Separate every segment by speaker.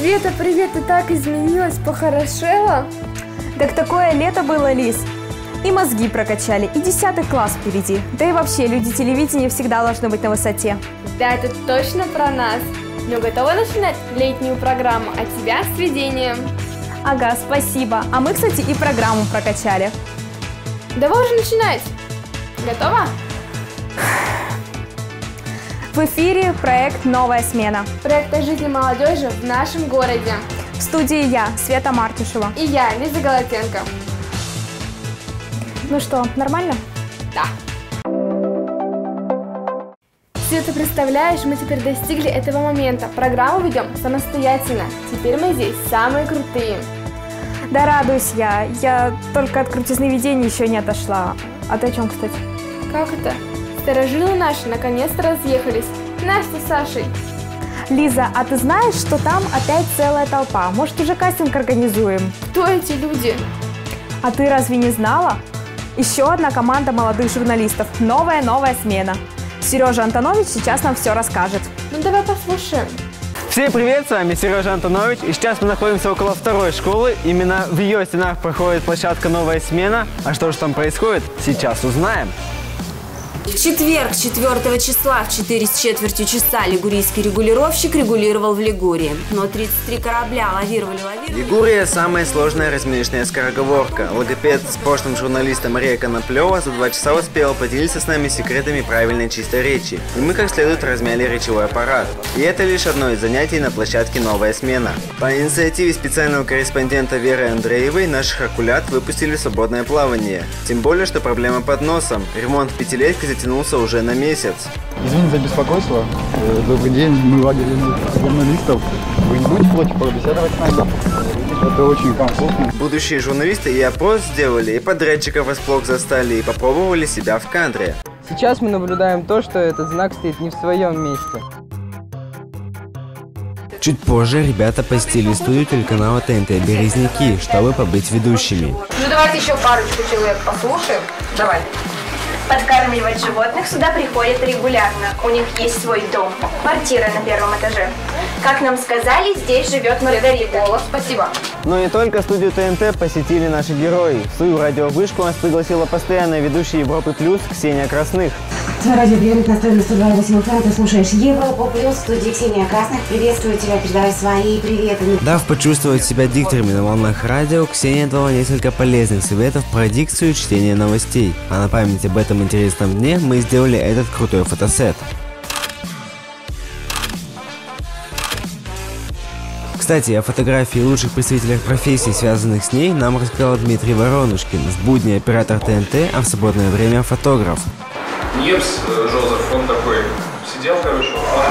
Speaker 1: Света, привет, ты так изменилась, похорошела?
Speaker 2: Так такое лето было, Лиз. И мозги прокачали, и 10 класс впереди. Да и вообще, люди телевидения всегда должны быть на высоте.
Speaker 1: Да, это точно про нас. Ну, готова начинать летнюю программу, а тебя с ведением.
Speaker 2: Ага, спасибо. А мы, кстати, и программу прокачали.
Speaker 1: Давай уже начинать. Готова?
Speaker 2: В эфире проект «Новая смена».
Speaker 1: Проект о жизни молодежи в нашем городе.
Speaker 2: В студии я, Света Мартишева.
Speaker 1: И я, Лиза Голотенко.
Speaker 2: Ну что, нормально?
Speaker 1: Да. Света, представляешь, мы теперь достигли этого момента. Программу ведем самостоятельно. Теперь мы здесь самые крутые.
Speaker 2: Да радуюсь я. Я только от крутизны ведения еще не отошла. А ты о чем, кстати?
Speaker 1: Как это? Старожилы наши наконец-то разъехались. Настя с Сашей.
Speaker 2: Лиза, а ты знаешь, что там опять целая толпа? Может, уже кастинг организуем?
Speaker 1: Кто эти люди?
Speaker 2: А ты разве не знала? Еще одна команда молодых журналистов. Новая смена. Сережа Антонович сейчас нам все расскажет.
Speaker 1: Ну давай послушаем.
Speaker 3: Всем привет, с вами Сережа Антонович. И сейчас мы находимся около второй школы. Именно в ее стенах проходит площадка «Новая смена». А что же там происходит, сейчас узнаем.
Speaker 4: В четверг, 4 числа, в 4,75 часа лигурийский регулировщик регулировал в Лигурии. Но 33 корабля лавировали.
Speaker 3: Лигурия – самая сложная разминочная скороговорка. Логопед с прошлым журналистом Мария Коноплева за 2 часа успела поделиться с нами секретами правильной чистой речи. И мы как следует размяли речевой аппарат. И это лишь одно из занятий на площадке «Новая смена». По инициативе специального корреспондента Веры Андреевой наших акулят выпустили в свободное плавание. Тем более, что проблема под носом. Ремонт в пятилетке затянулся уже на месяц.
Speaker 5: Извините за беспокойство. Добрый день, мы лагерь журналистов. Вы не будете против побеседовать с нами? Это очень комфортно.
Speaker 3: Будущие журналисты и опрос сделали, и подрядчиков врасплох застали, и попробовали себя в кадре.
Speaker 6: Сейчас мы наблюдаем то, что этот знак стоит не в своем месте.
Speaker 7: Чуть позже ребята посетили студию телеканала ТНТ «Березники», чтобы побыть ведущими.
Speaker 8: Ну давайте еще парочку человек послушаем. Давай.
Speaker 9: Подкармливать животных сюда приходят регулярно. У них есть свой дом, квартира на 1-м этаже. Как нам сказали, здесь живет Маргарита.
Speaker 8: Спасибо.
Speaker 3: Но не только студию ТНТ посетили наши герои. В свою радиовышку нас пригласила постоянная ведущая Европы Плюс Ксения Красных.
Speaker 10: Твой радиоприемник настроен на 102,8 FM, ты слушаешь Европу Плюс, в студии Ксения Красных. Приветствую тебя, передавай свои приветы.
Speaker 7: Дав почувствовать себя дикторами на волнах радио, Ксения дала несколько полезных советов про дикцию и чтение новостей. А на память об этом интересном дне мы сделали этот крутой фотосет. Кстати, о фотографии лучших представителей профессий, связанных с ней, нам рассказал Дмитрий Воронушкин, в будни оператор ТНТ, а в свободное время фотограф.
Speaker 11: Ньюс Жозеф, он такой сидел, короче,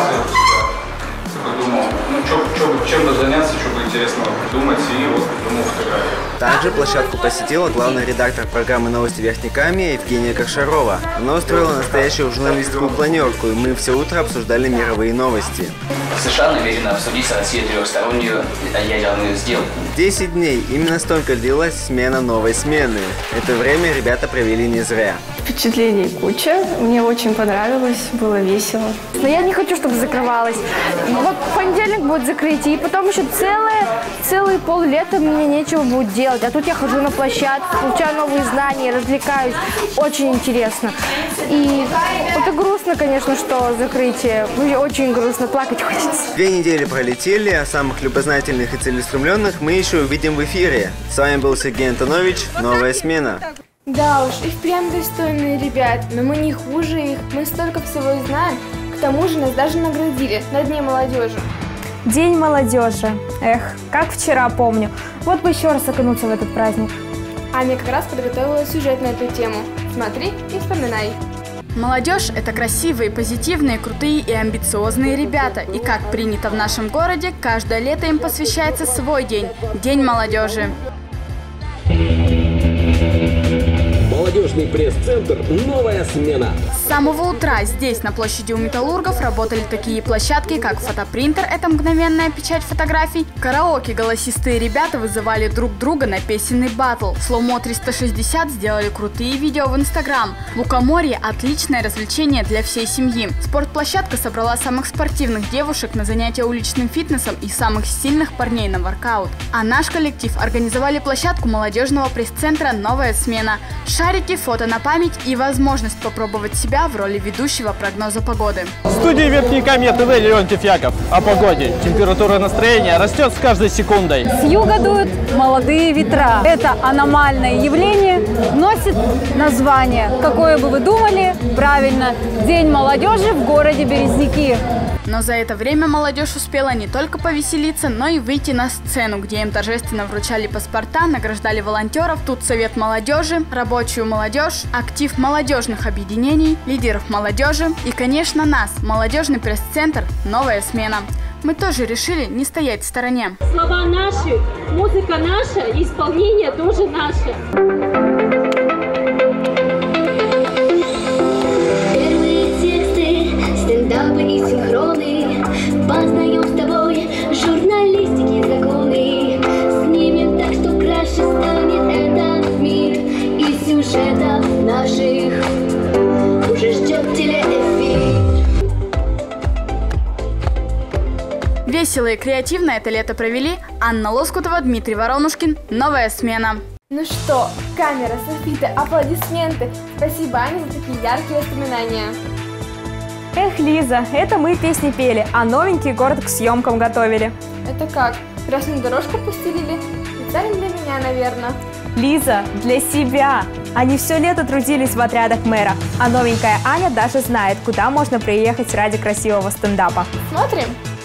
Speaker 11: такой думал, ну чем бы заняться, что бы интересного придумать, и вот придумал фотографию.
Speaker 3: Также площадку посетила главный редактор программы «Новости Верхнекамья» Евгения Кошарова. Она устроила настоящую журналистскую планерку, и мы все утро обсуждали мировые новости.
Speaker 12: США намерены обсудить с Россией трехстороннюю ядерную сделку.
Speaker 3: 10 дней. Именно столько длилась смена новой смены. Это время ребята провели не зря.
Speaker 13: Впечатлений куча. Мне очень понравилось, было весело.
Speaker 1: Но я не хочу, чтобы закрывалось. Вот в понедельник будет закрытие, и потом еще целые поллета мне нечего будет делать. А тут я хожу на площадку, получаю новые знания, развлекаюсь. Очень интересно. И это грустно, конечно, что закрытие. Мне очень грустно, плакать хочется.
Speaker 3: 2 недели пролетели, а самых любознательных и целеустремленных мы еще увидим в эфире. С вами был Сергей Антонович, «Новая смена».
Speaker 1: Да уж, и впрямь достойные ребят, но мы не хуже их. Мы столько всего знаем. К тому же нас даже наградили на Дне молодежи.
Speaker 2: День молодежи. Эх, как вчера помню. Вот бы еще раз окунуться в этот праздник.
Speaker 1: Аня как раз подготовила сюжет на эту тему. Смотри и вспоминай.
Speaker 14: Молодежь – это красивые, позитивные, крутые и амбициозные ребята. И как принято в нашем городе, каждое лето им посвящается свой день – День молодежи.
Speaker 15: Молодежный столичный пресс-центр «Новая смена».
Speaker 14: С самого утра здесь, на площади у металлургов, работали такие площадки, как фотопринтер – это мгновенная печать фотографий, караоке голосистые ребята вызывали друг друга на песенный баттл, Слоумо 360 сделали крутые видео в Инстаграм, Лукоморье – отличное развлечение для всей семьи. Спортплощадка собрала самых спортивных девушек на занятия уличным фитнесом и самых сильных парней на воркаут. А наш коллектив организовали площадку молодежного пресс-центра «Новая смена». Шарики, фото на память и возможность попробовать себя в роли ведущего прогноза погоды.
Speaker 16: В студии Верхней Камья ТВ Леонтьев Яков. О погоде. Температура настроения растет с каждой секундой.
Speaker 17: С юга дуют молодые ветра. Это аномальное явление носит название. Какое бы вы думали? Правильно. День молодежи в городе Березники.
Speaker 14: Но за это время молодежь успела не только повеселиться, но и выйти на сцену, где им торжественно вручали паспорта, награждали волонтеров, тут совет молодежи, рабочую молодежь, актив молодежных объединений, лидеров молодежи и, конечно, нас, молодежный пресс-центр «Новая смена». Мы тоже решили не стоять в стороне.
Speaker 18: Слова наши, музыка наша, исполнение тоже наше.
Speaker 19: И синхроны, познаем с тобой журналистики законы, снимем так, что краше станет этот мир, и сюжетов наших уже ждет телеэфир.
Speaker 14: Весело и креативно это лето провели Анна Лоскутова, Дмитрий Воронушкин. «Новая смена».
Speaker 1: Ну что, камера, софиты, аплодисменты. Спасибо, Аня, за такие яркие воспоминания.
Speaker 2: Эх, Лиза, это мы песни пели, а новенький город к съемкам готовили.
Speaker 1: Это как? Красную дорожку постелили? Специально для меня, наверное.
Speaker 2: Лиза, для себя. Они все лето трудились в отрядах мэра, а новенькая Аня даже знает, куда можно приехать ради красивого стендапа.
Speaker 1: Смотрим.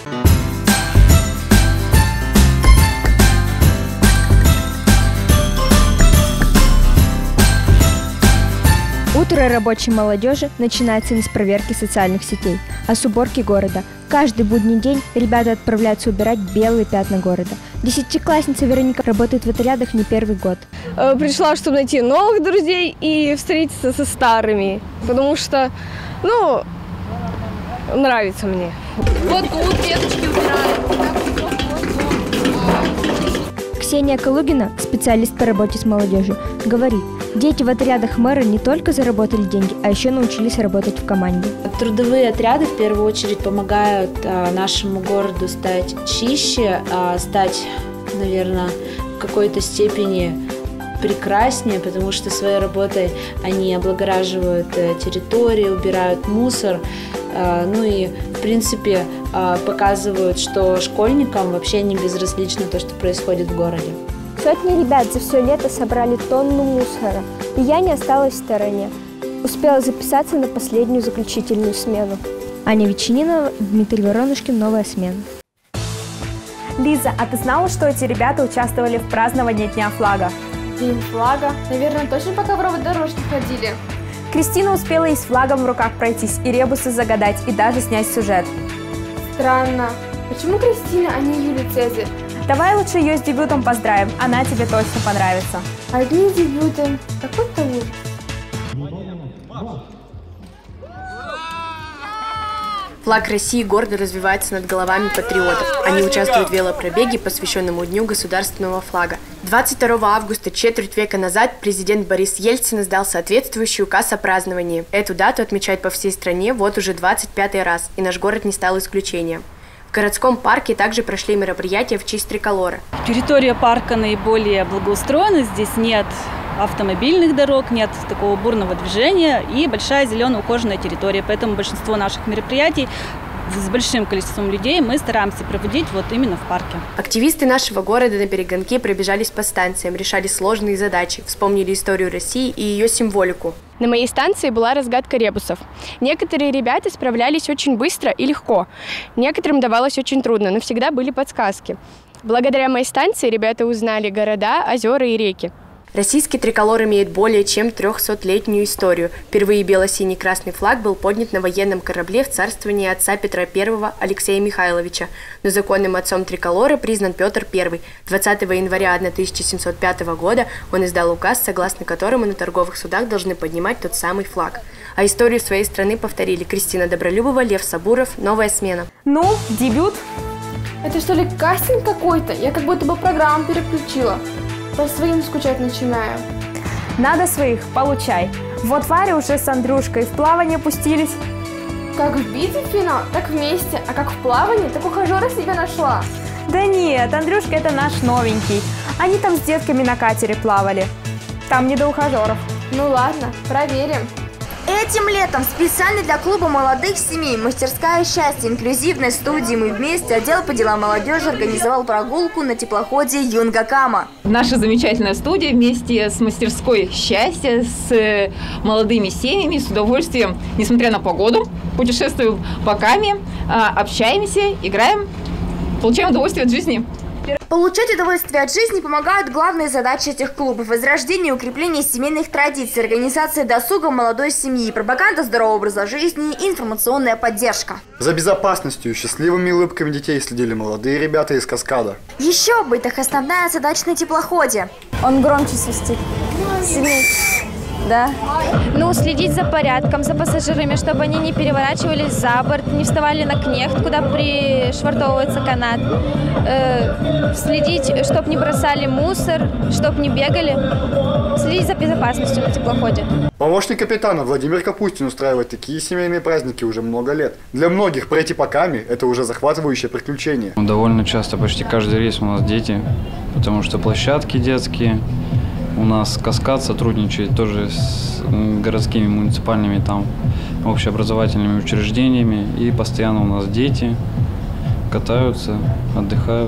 Speaker 20: Утро рабочей молодежи начинается не с проверки социальных сетей, а с уборки города. Каждый будний день ребята отправляются убирать белые пятна города. Десятиклассница Вероника работает в отрядах не первый год.
Speaker 13: Пришла, чтобы найти новых друзей и встретиться со старыми, потому что, нравится мне.
Speaker 1: Вот тут веточки убираем.
Speaker 20: Ксения Калугина, специалист по работе с молодежью, говорит, дети в отрядах мэра не только заработали деньги, а еще научились работать в команде.
Speaker 21: Трудовые отряды в первую очередь помогают нашему городу стать чище, стать, наверное, в какой-то степени прекраснее, потому что своей работой они облагораживают территории, убирают мусор, и, в принципе, показывают, что школьникам вообще не безразлично то, что происходит в городе.
Speaker 20: Сотни ребят за все лето собрали тонну мусора, и я не осталась в стороне. Успела записаться на последнюю заключительную смену. Аня Ветчининова, Дмитрий Воронушкин, «Новая смена».
Speaker 2: Лиза, а ты знала, что эти ребята участвовали в праздновании Дня флага?
Speaker 1: День флага? Наверное, точно по ковровой дорожке ходили.
Speaker 2: Кристина успела и с флагом в руках пройтись, и ребусы загадать, и даже снять сюжет.
Speaker 1: Странно. Почему Кристина, а не Юлия Цезарь?
Speaker 2: Давай лучше ее с дебютом поздравим, она тебе точно понравится.
Speaker 1: Одни с дебютом. Какой-то ужас.
Speaker 22: Флаг России гордо развивается над головами патриотов. Они участвуют в велопробеге, посвященному Дню государственного флага. 22 августа, четверть века назад, президент Борис Ельцин издал соответствующий указ о праздновании. Эту дату отмечают по всей стране вот уже 25-й раз, и наш город не стал исключением. В городском парке также прошли мероприятия в честь триколора.
Speaker 23: Территория парка наиболее благоустроена, здесь нет автомобильных дорог, нет такого бурного движения и большая зеленая ухоженная территория. Поэтому большинство наших мероприятий с большим количеством людей мы стараемся проводить вот именно в парке.
Speaker 22: Активисты нашего города на перегонке пробежались по станциям, решали сложные задачи, вспомнили историю России и ее символику.
Speaker 24: На моей станции была разгадка ребусов. Некоторые ребята справлялись очень быстро и легко, некоторым давалось очень трудно, но всегда были подсказки. Благодаря моей станции ребята узнали города, озера и реки.
Speaker 22: Российский триколор имеет более чем 300-летнюю историю. Впервые бело-синий красный флаг был поднят на военном корабле в царствовании отца Петра I Алексея Михайловича. Но законным отцом триколора признан Петр I. 20 января 1705 года он издал указ, согласно которому на торговых судах должны поднимать тот самый флаг. А историю своей страны повторили Кристина Добролюбова, Лев Сабуров. Новая смена.
Speaker 2: Ну, дебют.
Speaker 1: Это что ли кастинг какой-то? Я как будто бы программу переключила. По своим скучать начинаю.
Speaker 2: Надо своих, получай. Вот Варя уже с Андрюшкой в плавание пустились.
Speaker 1: Как в битве финал, так вместе. А как в плавании, так ухажера себе нашла.
Speaker 2: Да нет, Андрюшка это наш новенький. Они там с детками на катере плавали. Там не до ухажеров.
Speaker 1: Ну ладно, проверим.
Speaker 4: Этим летом специально для клуба молодых семей «Мастерская счастья» инклюзивной студии «Мы вместе» отдел по делам молодежи организовал прогулку на теплоходе «Юнгакама».
Speaker 5: Наша замечательная студия вместе с «Мастерской счастья», с молодыми семьями с удовольствием, несмотря на погоду, путешествуем по Каме, общаемся, играем, получаем удовольствие от жизни.
Speaker 4: Получать удовольствие от жизни помогают главные задачи этих клубов: возрождение и укрепление семейных традиций, организация досуга молодой семьи, пропаганда здорового образа жизни и информационная поддержка.
Speaker 6: За безопасностью и счастливыми улыбками детей следили молодые ребята из «Каскада».
Speaker 4: Еще бы, их основная задача на теплоходе.
Speaker 20: Он громче свистит. Сильнее. Да. Ну, следить за порядком, за пассажирами, чтобы они не переворачивались за борт, не вставали на кнехт, куда пришвартовывается канат. Следить, чтобы не бросали мусор, чтобы не бегали. Следить за безопасностью на теплоходе.
Speaker 6: Помощник капитана Владимир Капустин устраивает такие семейные праздники уже много лет. Для многих пройти по Каме – это уже захватывающее приключение.
Speaker 9: Довольно часто, почти каждый рейс у нас дети, потому что площадки детские. У нас «Каскад» сотрудничает тоже с городскими муниципальными там общеобразовательными учреждениями. И постоянно у нас дети катаются, отдыхают.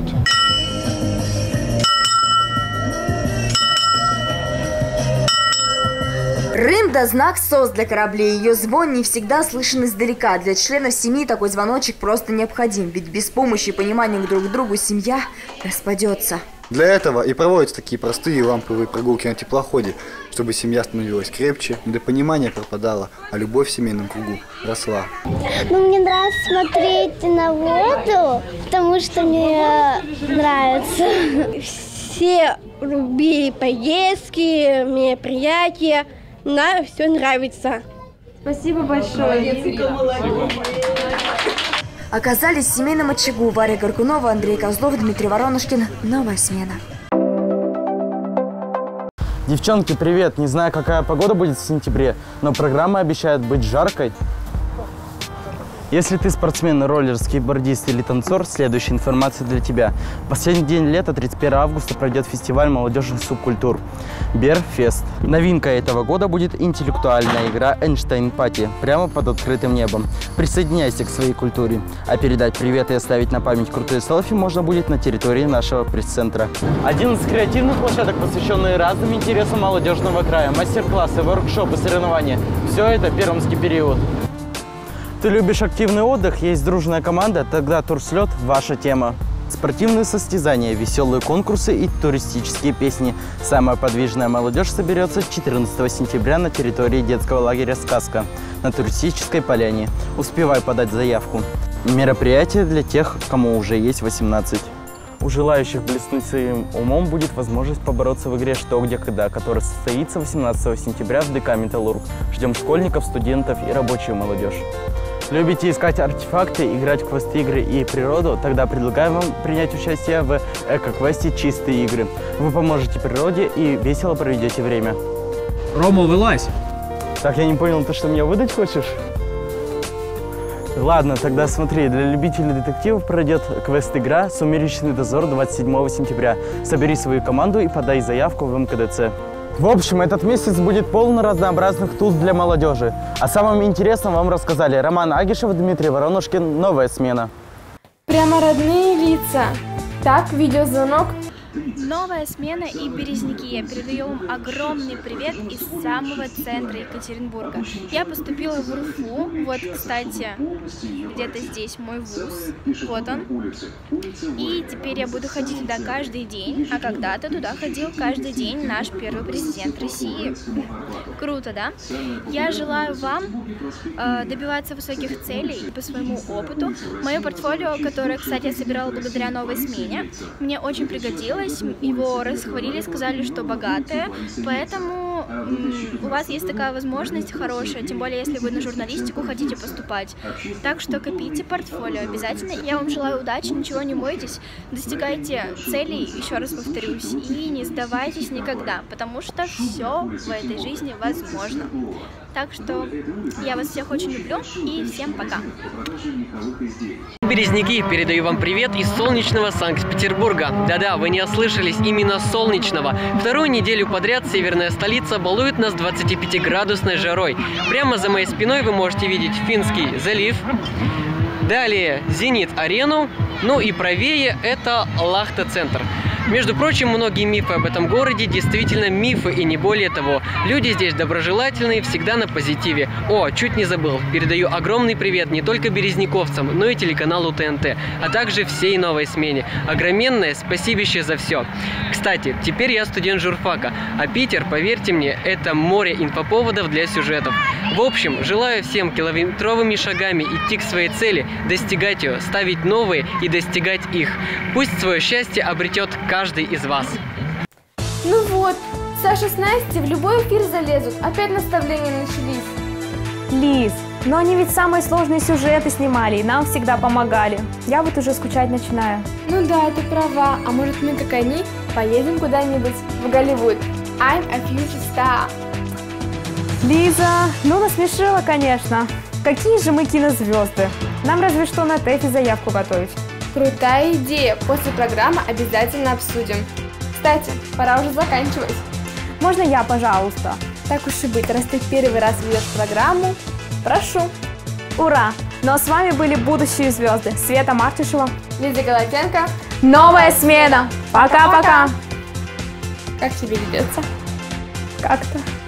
Speaker 4: Рында – знак СОС для кораблей. Ее звон не всегда слышен издалека. Для членов семьи такой звоночек просто необходим. Ведь без помощи и понимания друг к другу семья распадется.
Speaker 6: Для этого и проводятся такие простые ламповые прогулки на теплоходе, чтобы семья становилась крепче, недопонимание пропадало, а любовь в семейном кругу росла.
Speaker 19: Ну, мне нравится смотреть на воду, потому что мне нравится. Все любили поездки, мероприятия. Нам все нравится.
Speaker 1: Спасибо большое.
Speaker 4: Оказались в семейном очагу. Варя Горгунова, Андрей Козлов, Дмитрий Воронушкин. Новая смена.
Speaker 25: Девчонки, привет! Не знаю, какая погода будет в сентябре, но программа обещает быть жаркой. Если ты спортсмен, роллер, скейтбордист или танцор, следующая информация для тебя. В последний день лета, 31 августа, пройдет фестиваль молодежных субкультур Берфест. Новинкой этого года будет интеллектуальная игра Эйнштейн Пати прямо под открытым небом. Присоединяйся к своей культуре. А передать привет и оставить на память крутые селфи можно будет на территории нашего пресс-центра. 11 креативных площадок, посвященные разным интересам молодежного края. Мастер-классы, воркшопы, соревнования. Все это пермский период. Ты любишь активный отдых, есть дружная команда, тогда турслет – ваша тема. Спортивные состязания, веселые конкурсы и туристические песни. Самая подвижная молодежь соберется 14 сентября на территории детского лагеря «Сказка» на туристической поляне. Успевай подать заявку. Мероприятие для тех, кому уже есть 18. У желающих блеснуть своим умом будет возможность побороться в игре «Что, где, когда», которая состоится 18 сентября в ДК «Металлург». Ждем школьников, студентов и рабочую молодежь. Любите искать артефакты, играть в квест-игры и природу? Тогда предлагаем вам принять участие в эко-квесте «Чистые игры». Вы поможете природе и весело проведете время.
Speaker 16: Рома, вылазь!
Speaker 25: Так, я не понял, ты что, меня выдать хочешь? Ладно, тогда смотри, для любителей детективов пройдет квест-игра «Сумеречный дозор» 27 сентября. Собери свою команду и подай заявку в МКДЦ. В общем, этот месяц будет полон разнообразных туз для молодежи. О самом интересном вам рассказали Роман Агишев, Дмитрий Воронушкин. Новая смена.
Speaker 1: Прямо родные лица. Так, видеозвонок.
Speaker 7: Новая смена и Березники. Я передаю вам огромный привет из самого центра Екатеринбурга. Я поступила в УрФУ. Вот, кстати, где-то здесь мой вуз. Вот он. И теперь я буду ходить туда каждый день. А когда-то туда ходил каждый день наш первый президент России. Круто, да? Я желаю вам добиваться высоких целей по своему опыту. Мое портфолио, которое, кстати, я собирала благодаря новой смене, мне очень пригодилось. Его расхвалили, сказали, что богатое. Поэтому у вас есть такая возможность хорошая, тем более, если вы на журналистику хотите поступать. Так что копите портфолио обязательно. Я вам желаю удачи, ничего не бойтесь. Достигайте целей, еще раз повторюсь, и не сдавайтесь никогда, потому что все в этой жизни возможно. Так что я вас всех очень люблю и всем пока.
Speaker 8: Березники, передаю вам привет из солнечного Санкт-Петербурга. Да-да, вы не ослышались, именно солнечного. Вторую неделю подряд северная столица балует нас 25-градусной жарой. Прямо за моей спиной вы можете видеть Финский залив. Далее Зенит-арену. Ну и правее это Лахта-центр. Между прочим, многие мифы об этом городе действительно мифы и не более того. Люди здесь доброжелательные, всегда на позитиве. О, чуть не забыл. Передаю огромный привет не только березниковцам, но и телеканалу ТНТ, а также всей новой смене. Огроменное спасибище за все. Кстати, теперь я студент журфака, а Питер, поверьте мне, это море инфоповодов для сюжетов. В общем, желаю всем километровыми шагами идти к своей цели, достигать ее, ставить новые и достигать их. Пусть свое счастье обретет каждый из вас.
Speaker 1: Ну вот, Саша с Настей в любой эфир залезут. Опять наставления начались.
Speaker 2: Лиз, но они ведь самые сложные сюжеты снимали и нам всегда помогали. Я вот уже скучать начинаю.
Speaker 1: Ну да, ты права. А может мы, как они, поедем куда-нибудь в Голливуд? I'm a future star.
Speaker 2: Лиза, ну насмешила, конечно. Какие же мы кинозвезды. Нам разве что на ТЭФе заявку готовить.
Speaker 1: Крутая идея. После программы обязательно обсудим. Кстати, пора уже заканчивать.
Speaker 2: Можно я, пожалуйста?
Speaker 1: Так уж и быть, раз ты первый раз ведешь программу, прошу.
Speaker 2: Ура! Ну а с вами были будущие звезды Света Мартышева,
Speaker 1: Лиза Голотенко.
Speaker 2: Новая смена! Пока-пока!
Speaker 1: Как тебе ведется?
Speaker 2: Как-то.